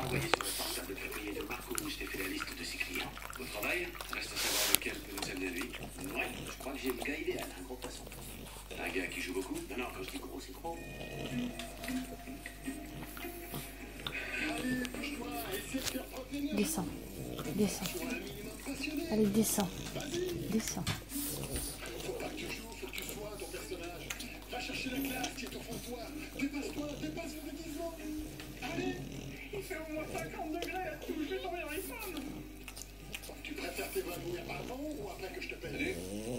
envoyé sur le portable de février de Marco où je t'ai fait la liste de ses clients. Au travail, reste à savoir lequel peut nous amener lui. Ouais, je crois que j'ai le gars idéal, un gros poisson. Un gars qui joue beaucoup? Non, non, quand je dis gros, c'est gros. Descends. Descends. Allez, descends. Descends. Faut pas que tu joues, faut que tu sois ton personnage. Va chercher la classe qui est au fond de toi. Dépasse-toi, dépasse le déguisement. Allez, Il fait au moins 50 degrés là-dessous, je vais tomber dans les pommes. tu préfères t'évanouir avant ou après que je te pète? Hé,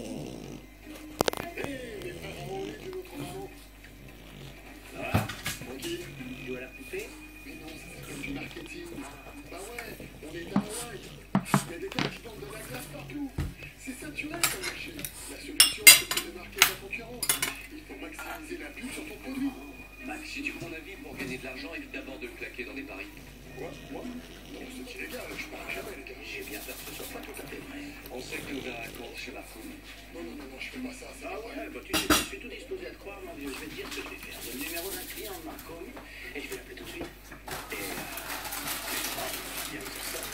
mes frères en haut, d'une autre maman. Ça va? Tranquille? Tu joues à la poupée? Mais non, ça s'appelle du marketing. Bah ouais, on est à Hawaï. Il y a des gars qui vendent de la glace partout. C'est saturé comme marché. La solution, c'est de démarquer ta concurrence. Il faut maximiser la pub sur ton produit. Max, si tu veux mon avis, pour gagner de l'argent, évite d'abord de le claquer dans des paris. Quoi? Moi? Non, c'est illégal, je parle jamais, les gars. J'ai bien peur que ce soit pas tout à fait vrai. On sait que tu as ouvert un compte chez Marco. Non, non, non, non, je fais pas ça. Ah ouais, bah tu sais, je suis tout disposé à te croire, mon vieux. Je vais te dire ce que je vais faire. J'ai le numéro d'un client de Marco et je vais l'appeler tout de suite. Et bien pour ça.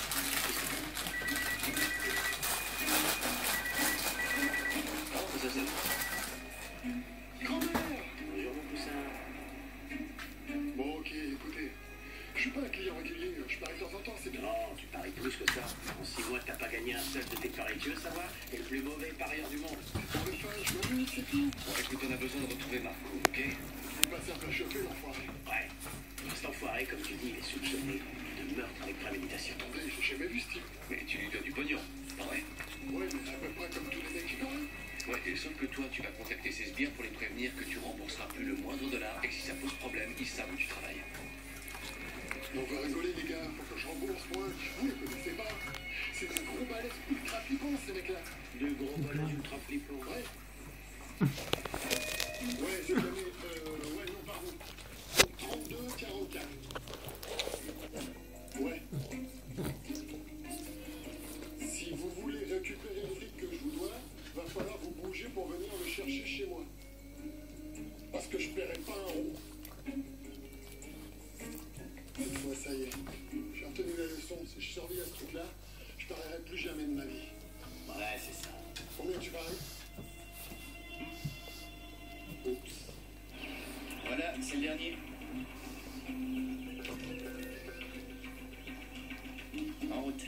Comment ça s'appelle? Grand-mère! Bonjour mon poussin. Bon, ok, écoutez. Je suis pas un client régulier, je parie de temps en temps, c'est bien. Non, tu paries plus que ça. En 6 mois, t'as pas gagné un seul de tes paris. Tu veux savoir? T'es le plus mauvais parieur du monde. Pour le fun, je m'amuse, c'est tout. Bon, écoute, on a besoin de retrouver Marco, ok? Il est passé un peu chauffé, l'enfoiré. Ouais. Cet enfoiré, comme tu dis, il est soupçonné de meurtre avec préméditation. Attendez, j'ai jamais vu ce type. Mais tu lui dois du pognon, pas vrai? Ouais, mais c'est à peu près comme tous les mecs qui parlent. Ouais, et sauf que toi, tu vas contacter ces sbires pour les prévenir que tu rembourseras plus le moindre dollar et que si ça pose problème, ils savent où tu travailles. On va rigoler, les gars, faut que je rembourse, moi. Vous les connaissez pas. C'est des gros balais ultra flippants, ces mecs-là. Deux gros volets ultra flippants. Ouais. Ouais, c'est jamais. Ouais, non, pardon. 32, 44. Ouais. Si vous voulez récupérer le fric que je vous dois, va falloir vous bouger pour venir le chercher chez moi. Parce que je paierai pas un rond. Cette fois, ça y est. J'ai retenu la leçon. Si je survis à ce truc-là, je parierai plus jamais de ma vie. Ouais, c'est ça. Combien tu paries? Oups. Voilà, c'est le dernier. En route.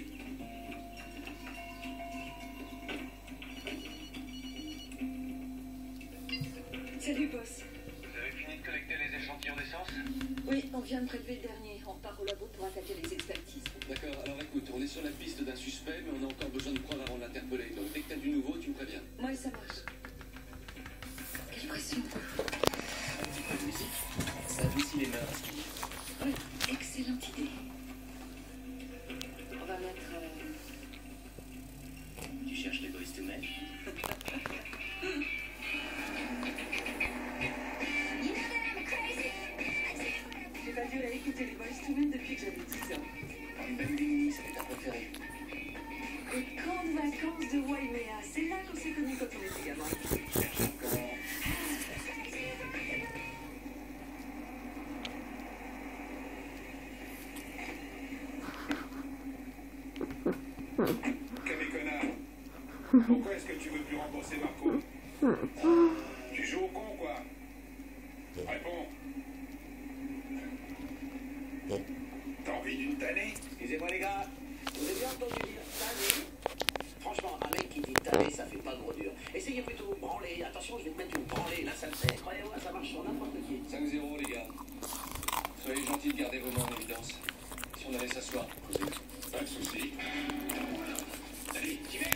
Salut, boss. Vous avez fini de collecter les échantillons d'essence? Oui, on vient de prélever le dernier. On repart au labo pour attaquer les expertises. D'accord, alors écoute, on est sur la piste d'un suspect, mais on a encore besoin de preuves avant de l'interpeller. Donc dès que t'as du nouveau, tu me préviens. Moi, ça marche. Quelle pression. Un petit peu de musique, ça adoucit les mœurs. Oui, excellente idée. On va mettre... Tu cherches les boys to men? J'ai pas dû aller écouter les Boyz II Men depuis que j'avais 10 ans. Bendy, c'est ta préférée. Les camps de vacances de Waimea, c'est là qu'on s'est connus quand on était gamin. Cherche encore. Que mes connards. Pourquoi est-ce que tu veux plus rembourser Marco? Tu joues au con, quoi? Réponds. T'as envie d'une tannée? Excusez-moi les gars, vous avez bien entendu dire tanné? Franchement, un mec qui dit tanné, ça fait pas gros dur. Essayez plutôt de vous branler. Attention, je vais te mettre une branlée, là ça le fait. Croyez-moi, ça marche sur n'importe qui. 5-0 les gars. Soyez gentils de garder vos mains en évidence. Si on allait s'asseoir, posez. Pas de soucis. Allez, j'y vais.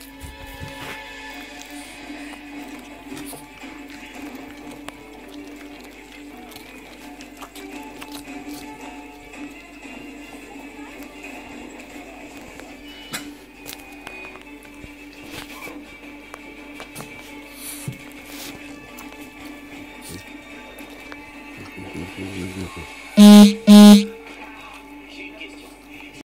Mm-hmm.